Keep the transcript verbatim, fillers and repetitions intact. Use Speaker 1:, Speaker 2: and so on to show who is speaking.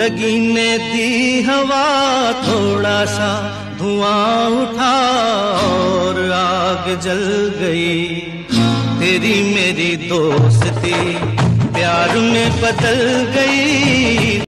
Speaker 1: लगीने दी हवा थोड़ा सा धुआं उठा और आग जल गई। तेरी मेरी दोस्ती प्यार में बदल गई।